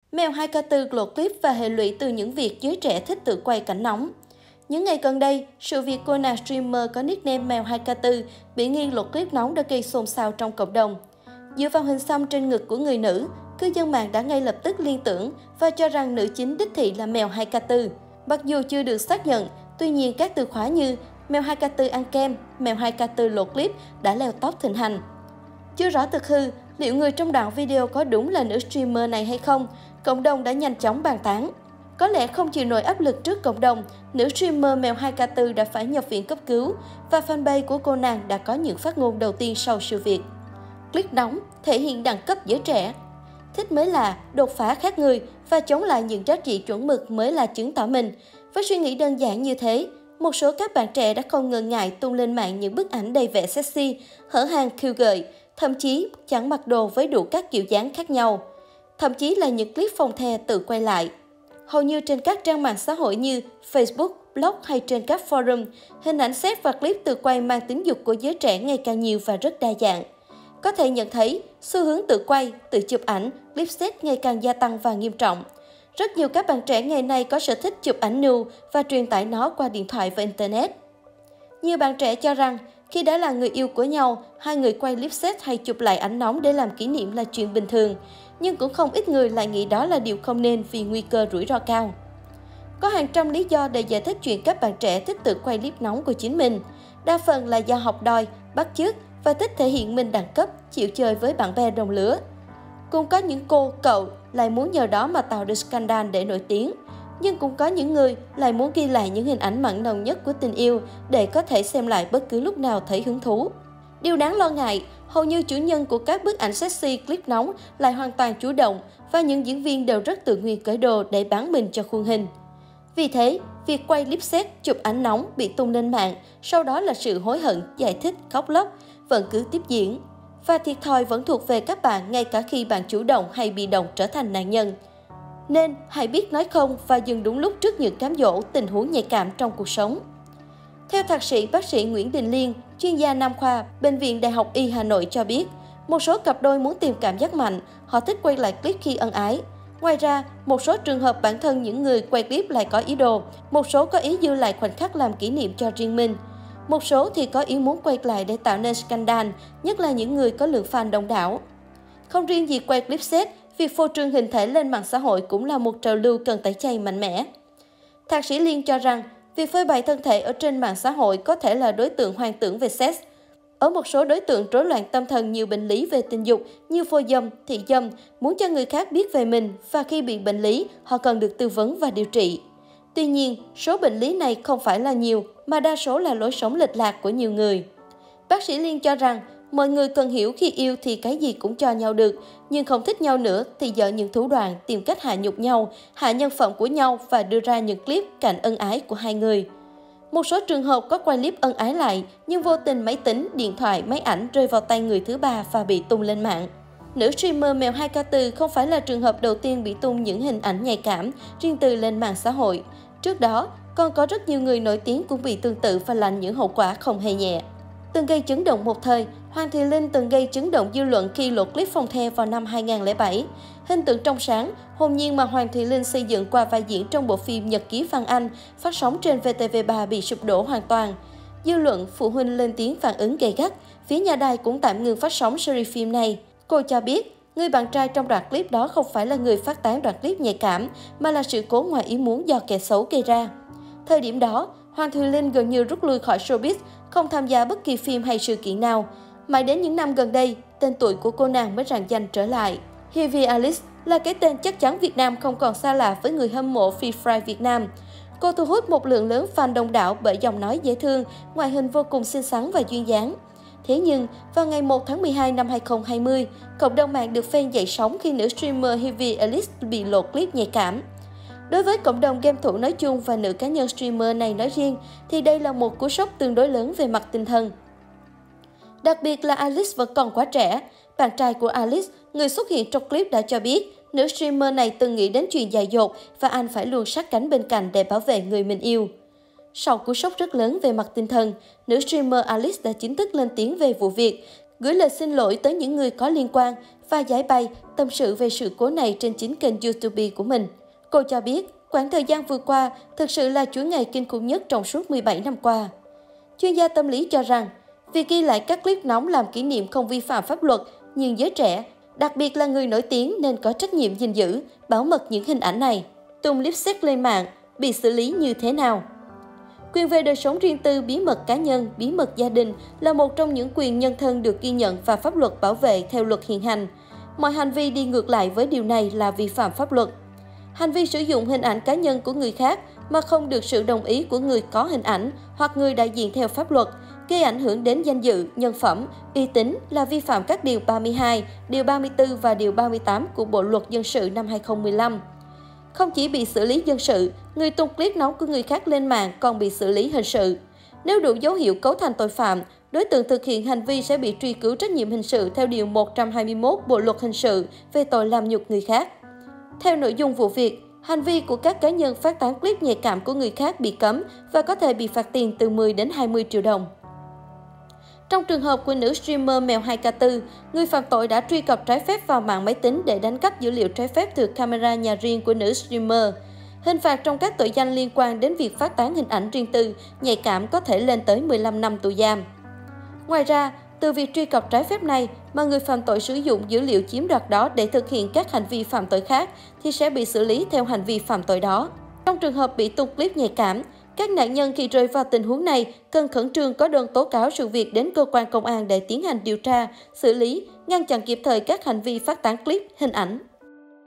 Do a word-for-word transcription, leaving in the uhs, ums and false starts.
Mèo hai K tư lột clip và hệ lụy từ những việc giới trẻ thích tự quay cảnh nóng. Những ngày gần đây, sự việc cô nàng streamer có nickname Mèo hai K tư bị nghi lột clip nóng đã gây xôn xao trong cộng đồng. Dựa vào hình xăm trên ngực của người nữ, cư dân mạng đã ngay lập tức liên tưởng và cho rằng nữ chính đích thị là Mèo hai K tư. Mặc dù chưa được xác nhận, tuy nhiên các từ khóa như Mèo hai K tư ăn kem, Mèo hai K tư lột clip đã leo top thịnh hành. Chưa rõ thực hư, liệu người trong đoạn video có đúng là nữ streamer này hay không, cộng đồng đã nhanh chóng bàn tán. Có lẽ không chịu nổi áp lực trước cộng đồng, nữ streamer Mèo hai K tư đã phải nhập viện cấp cứu và fanpage của cô nàng đã có những phát ngôn đầu tiên sau sự việc. Clip nóng thể hiện đẳng cấp giới trẻ. Thích mới lạ, đột phá khác người và chống lại những giá trị chuẩn mực mới là chứng tỏ mình. Với suy nghĩ đơn giản như thế, một số các bạn trẻ đã không ngần ngại tung lên mạng những bức ảnh đầy vẻ sexy, hở hang khiêu gợi, thậm chí chẳng mặc đồ với đủ các kiểu dáng khác nhau. Thậm chí là những clip phông the tự quay lại. Hầu như trên các trang mạng xã hội như Facebook, blog hay trên các forum, hình ảnh sex và clip tự quay mang tính dục của giới trẻ ngày càng nhiều và rất đa dạng. Có thể nhận thấy, xu hướng tự quay, tự chụp ảnh, clip sex ngày càng gia tăng và nghiêm trọng. Rất nhiều các bạn trẻ ngày nay có sở thích chụp ảnh nude và truyền tải nó qua điện thoại và Internet. Nhiều bạn trẻ cho rằng, khi đã là người yêu của nhau, hai người quay clip sex hay chụp lại ảnh nóng để làm kỷ niệm là chuyện bình thường. Nhưng cũng không ít người lại nghĩ đó là điều không nên vì nguy cơ rủi ro cao. Có hàng trăm lý do để giải thích chuyện các bạn trẻ thích tự quay clip nóng của chính mình. Đa phần là do học đòi, bắt chước và thích thể hiện mình đẳng cấp, chịu chơi với bạn bè đồng lứa. Cũng có những cô, cậu lại muốn nhờ đó mà tạo được scandal để nổi tiếng. Nhưng cũng có những người lại muốn ghi lại những hình ảnh mặn nồng nhất của tình yêu để có thể xem lại bất cứ lúc nào thấy hứng thú. Điều đáng lo ngại, hầu như chủ nhân của các bức ảnh sexy clip nóng lại hoàn toàn chủ động và những diễn viên đều rất tự nguyện cởi đồ để bán mình cho khuôn hình. Vì thế, việc quay clip sex, chụp ảnh nóng bị tung lên mạng, sau đó là sự hối hận, giải thích, khóc lóc, vẫn cứ tiếp diễn. Và thiệt thòi vẫn thuộc về các bạn ngay cả khi bạn chủ động hay bị động trở thành nạn nhân. Nên hãy biết nói không và dừng đúng lúc trước những cám dỗ, tình huống nhạy cảm trong cuộc sống. Theo thạc sĩ bác sĩ Nguyễn Đình Liên, chuyên gia nam khoa, Bệnh viện Đại học Y Hà Nội cho biết, một số cặp đôi muốn tìm cảm giác mạnh, họ thích quay lại clip khi ân ái. Ngoài ra, một số trường hợp bản thân những người quay clip lại có ý đồ, một số có ý dư lại khoảnh khắc làm kỷ niệm cho riêng mình. Một số thì có ý muốn quay lại để tạo nên scandal, nhất là những người có lượng fan đông đảo. Không riêng gì quay clip sex, việc phô trương hình thể lên mạng xã hội cũng là một trào lưu cần tẩy chay mạnh mẽ. Thạc sĩ Liên cho rằng, việc phơi bày thân thể ở trên mạng xã hội có thể là đối tượng hoang tưởng về sex. Ở một số đối tượng rối loạn tâm thần nhiều bệnh lý về tình dục như phô dâm, thị dâm, muốn cho người khác biết về mình và khi bị bệnh lý, họ cần được tư vấn và điều trị. Tuy nhiên, số bệnh lý này không phải là nhiều, mà đa số là lối sống lệch lạc của nhiều người. Bác sĩ Liên cho rằng, mọi người cần hiểu khi yêu thì cái gì cũng cho nhau được, nhưng không thích nhau nữa thì dở những thủ đoạn tìm cách hạ nhục nhau, hạ nhân phẩm của nhau và đưa ra những clip cảnh ân ái của hai người. Một số trường hợp có quay clip ân ái lại, nhưng vô tình máy tính, điện thoại, máy ảnh rơi vào tay người thứ ba và bị tung lên mạng. Nữ streamer Mèo hai K tư không phải là trường hợp đầu tiên bị tung những hình ảnh nhạy cảm, riêng tư lên mạng xã hội. Trước đó, còn có rất nhiều người nổi tiếng cũng bị tương tự và lãnh những hậu quả không hề nhẹ. Từng gây chấn động một thời, Hoàng Thùy Linh từng gây chấn động dư luận khi lột clip phông the vào năm hai nghìn không trăm lẻ bảy. Hình tượng trong sáng, hồn nhiên mà Hoàng Thùy Linh xây dựng qua vai diễn trong bộ phim Nhật ký Phan Anh phát sóng trên vê tê vê ba bị sụp đổ hoàn toàn. Dư luận, phụ huynh lên tiếng phản ứng gay gắt, phía nhà đài cũng tạm ngừng phát sóng series phim này. Cô cho biết, người bạn trai trong đoạn clip đó không phải là người phát tán đoạn clip nhạy cảm, mà là sự cố ngoài ý muốn do kẻ xấu gây ra. Thời điểm đó, Hoàng Thùy Linh gần như rút lui khỏi showbiz, không tham gia bất kỳ phim hay sự kiện nào. Mãi đến những năm gần đây, tên tuổi của cô nàng mới rạng danh trở lại. Hivi Alice là cái tên chắc chắn Việt Nam không còn xa lạ với người hâm mộ Free Fry Việt Nam. Cô thu hút một lượng lớn fan đông đảo bởi giọng nói dễ thương, ngoại hình vô cùng xinh xắn và duyên dáng. Thế nhưng, vào ngày một tháng mười hai năm hai nghìn không trăm hai mươi, cộng đồng mạng được phen dậy sóng khi nữ streamer Hivi Alice bị lột clip nhạy cảm. Đối với cộng đồng game thủ nói chung và nữ cá nhân streamer này nói riêng, thì đây là một cú sốc tương đối lớn về mặt tinh thần. Đặc biệt là Alice vẫn còn quá trẻ. Bạn trai của Alice, người xuất hiện trong clip đã cho biết, nữ streamer này từng nghĩ đến chuyện dại dột và anh phải luôn sát cánh bên cạnh để bảo vệ người mình yêu. Sau cú sốc rất lớn về mặt tinh thần, nữ streamer Alice đã chính thức lên tiếng về vụ việc. gửi lời xin lỗi tới những người có liên quan và giải bày tâm sự về sự cố này trên chính kênh YouTube của mình. Cô cho biết, quãng thời gian vừa qua thực sự là chuỗi ngày kinh khủng nhất trong suốt mười bảy năm qua. Chuyên gia tâm lý cho rằng, việc ghi lại các clip nóng làm kỷ niệm không vi phạm pháp luật, nhưng giới trẻ, đặc biệt là người nổi tiếng nên có trách nhiệm gìn giữ, bảo mật những hình ảnh này. Tung clip sex lên mạng, bị xử lý như thế nào? Quyền về đời sống riêng tư, bí mật cá nhân, bí mật gia đình là một trong những quyền nhân thân được ghi nhận và pháp luật bảo vệ theo luật hiện hành. Mọi hành vi đi ngược lại với điều này là vi phạm pháp luật. Hành vi sử dụng hình ảnh cá nhân của người khác mà không được sự đồng ý của người có hình ảnh hoặc người đại diện theo pháp luật, gây ảnh hưởng đến danh dự, nhân phẩm, uy tín là vi phạm các điều ba mươi hai, điều ba mươi tư và điều ba mươi tám của Bộ Luật Dân sự năm hai nghìn không trăm mười lăm. Không chỉ bị xử lý dân sự, người tung clip nóng của người khác lên mạng còn bị xử lý hình sự. Nếu đủ dấu hiệu cấu thành tội phạm, đối tượng thực hiện hành vi sẽ bị truy cứu trách nhiệm hình sự theo điều một trăm hai mươi mốt Bộ Luật Hình sự về tội làm nhục người khác. Theo nội dung vụ việc, hành vi của các cá nhân phát tán clip nhạy cảm của người khác bị cấm và có thể bị phạt tiền từ mười đến hai mươi triệu đồng. Trong trường hợp của nữ streamer Mèo hai K tư, người phạm tội đã truy cập trái phép vào mạng máy tính để đánh cắp dữ liệu trái phép từ camera nhà riêng của nữ streamer. Hình phạt trong các tội danh liên quan đến việc phát tán hình ảnh riêng tư, nhạy cảm có thể lên tới mười lăm năm tù giam. Ngoài ra, từ việc truy cập trái phép này mà người phạm tội sử dụng dữ liệu chiếm đoạt đó để thực hiện các hành vi phạm tội khác thì sẽ bị xử lý theo hành vi phạm tội đó. Trong trường hợp bị tung clip nhạy cảm, các nạn nhân khi rơi vào tình huống này cần khẩn trương có đơn tố cáo sự việc đến cơ quan công an để tiến hành điều tra, xử lý, ngăn chặn kịp thời các hành vi phát tán clip, hình ảnh.